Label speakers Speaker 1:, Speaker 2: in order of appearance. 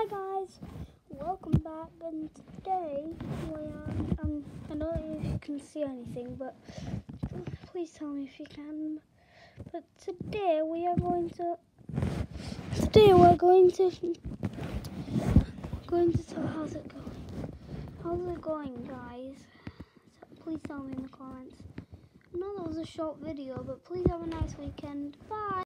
Speaker 1: Hi guys, welcome back, and today we are, I don't know if you can see anything, but please tell me if you can, but today we're going to tell how's it going guys, so please tell me in the comments. I know that was a short video, but please have a nice weekend, bye.